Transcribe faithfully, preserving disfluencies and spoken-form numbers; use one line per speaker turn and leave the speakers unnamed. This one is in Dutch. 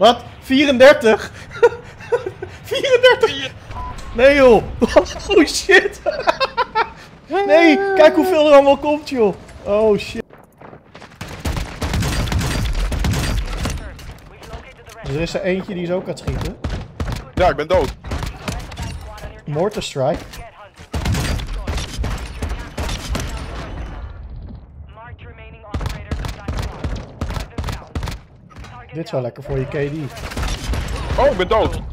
Wat? vierendertig? vierendertig? Nee joh. Oh shit. Nee, kijk hoeveel er allemaal komt joh. Oh shit. Dus er is er eentje die is ook aan het schieten.
Ja, ik ben dood.
Mortar strike. Dit is wel lekker voor je K D.
Oh, ik ben dood.